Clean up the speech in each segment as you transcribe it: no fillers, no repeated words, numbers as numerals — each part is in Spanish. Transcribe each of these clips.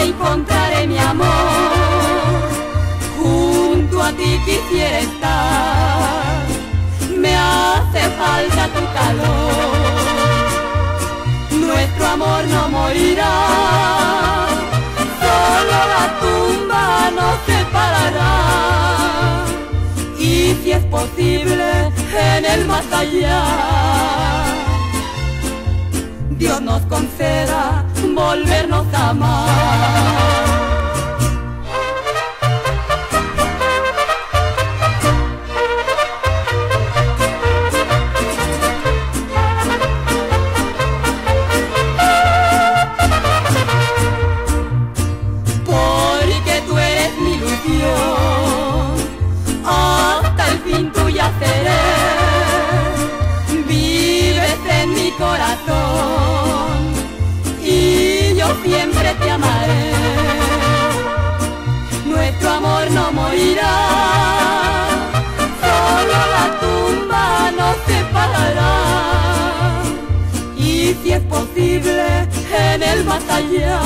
encontraré mi amor, junto a ti quisiera estar, me hace falta tu calor. Nuestro amor no morirá, solo la tumba nos separará. Y si es posible, en el más allá, Dios nos conceda volvernos a amar. Porque tú eres mi ilusión, hasta el fin tuya seré. Vives en mi corazón y yo siempre te amaré. Nuestro amor no morirá, solo la tumba nos separará. Y si es posible, en el más allá,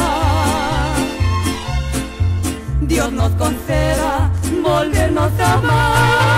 Dios nos conceda volvernos a amar.